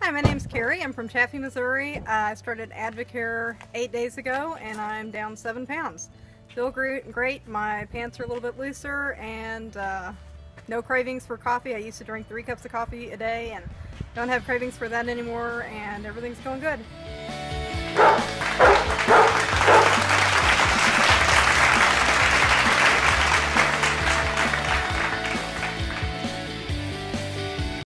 Hi, my name's Carrie. I'm from Chaffee, Missouri. I started AdvocAre 8 days ago and I'm down 7 pounds. Feel great. My pants are a little bit looser and no cravings for coffee. I used to drink 3 cups of coffee a day and don't have cravings for that anymore, and everything's going good.